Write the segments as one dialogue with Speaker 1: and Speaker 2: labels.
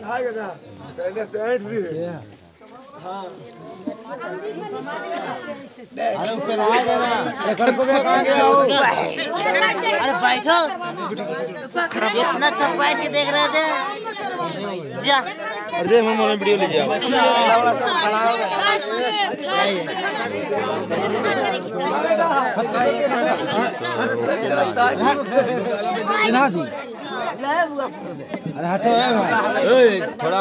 Speaker 1: आएगा ना पहले से ऐड भी हाँ
Speaker 2: अरे ऊपर आ गया ना एकड़ को भी कहां गया हो
Speaker 3: अरे बैठो इतना सब बैठ के देख रहे थे जा
Speaker 2: अरे हम मोने वीडियो लीजिए ना जी अरे हटो भाई थोड़ा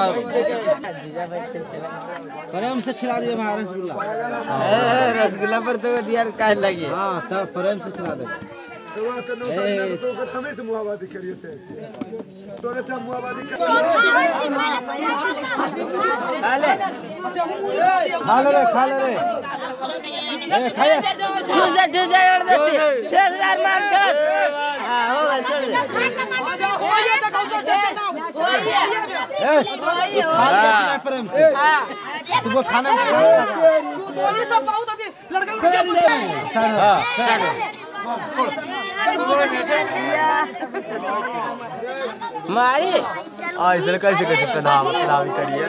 Speaker 2: प्रेम से खिला दिए हमारा रसगुल्ला
Speaker 3: रसगुल्ला पर तो यार काहे लगी
Speaker 2: हां तब प्रेम से खिला दे
Speaker 1: तो तमे से मुआवादी करिए थे तोरे से मुआवादी कर
Speaker 2: खा ले रे खाया
Speaker 3: ठूस और देसी ठूस यार मार ठूस हां हो गया चल
Speaker 2: प्रेम से तुमको खाना
Speaker 4: तू सब बहुत लड़का
Speaker 3: मारी
Speaker 1: ऐसे कैसे कर सकते नाम करिए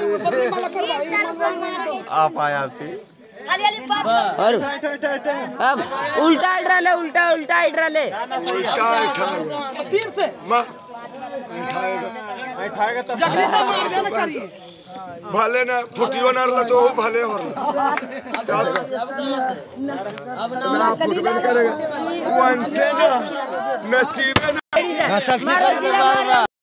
Speaker 1: आप आए आप
Speaker 3: और अब उल्टा इधर ले उल्टा ले
Speaker 4: तीन से
Speaker 1: उठाएगा तब
Speaker 4: जगली से मार देना करिए
Speaker 1: भले ना फुटियो ना रहा तो भले हो ना फुटबॉल करेगा वन से ना नसीब है ना
Speaker 2: चल ठीक है